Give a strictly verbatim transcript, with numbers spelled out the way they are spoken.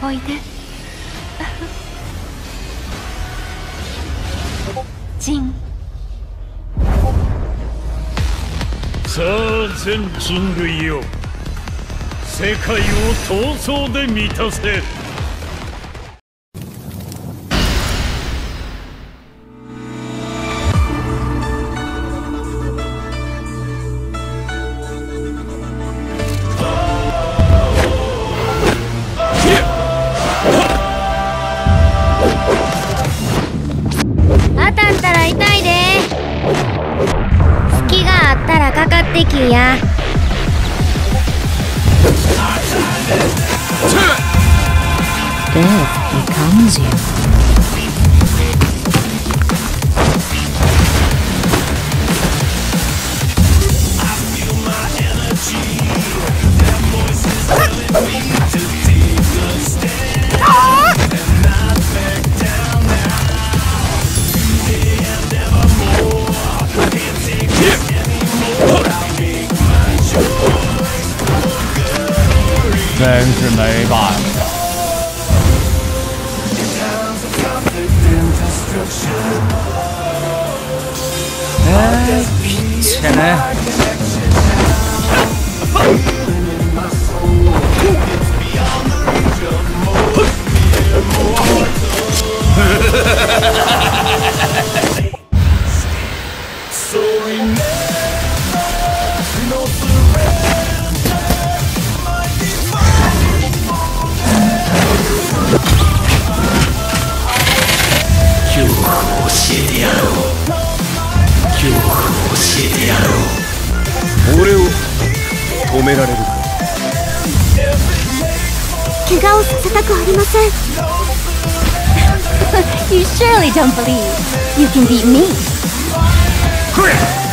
おいでジン。 さあ全人類よ、世界を闘争で満たせ。 当たったら痛いで。隙があったらかかってきや。 Death becomes you. Then 真是没办法。哎，切呢？ 恐怖を教えてやろう。恐怖を教えてやろう。俺を止められるか。 怪我をさせたくありません。 You surely don't believe you can beat me.